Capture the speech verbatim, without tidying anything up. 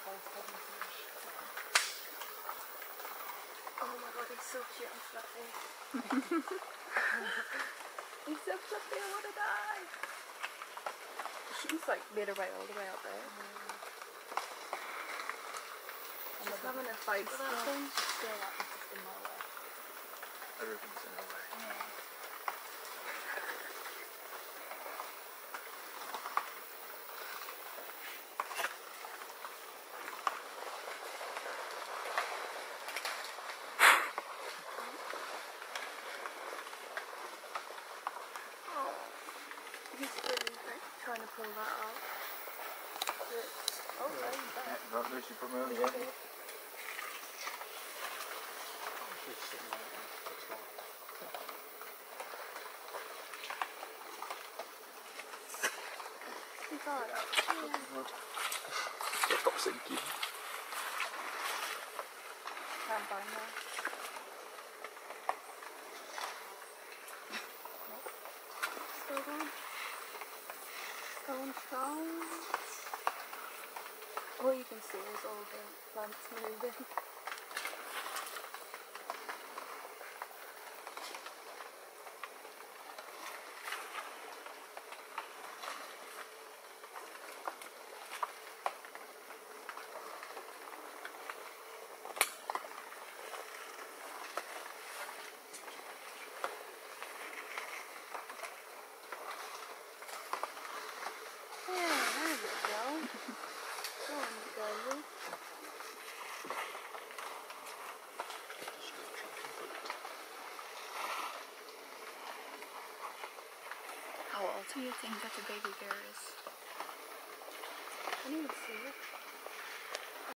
Oh my god, he's so cute and fluffy. He's so fluffy, I want to die. She's like made her way all the way up there. Mm. She's having a fight with that thing. She's still like it's in my way. Everything's in her way. Yeah. He's really like, trying to pull that off. But, oh, yeah. There you go. Not Lucy from earlier. Okay. She's sitting right there. That's fine. He got it up. Yeah. Stop sinking. Can't find her. Still going. Going strong. All you can see is all the plants moving. How old do you think that the baby bear is? I can't even see it.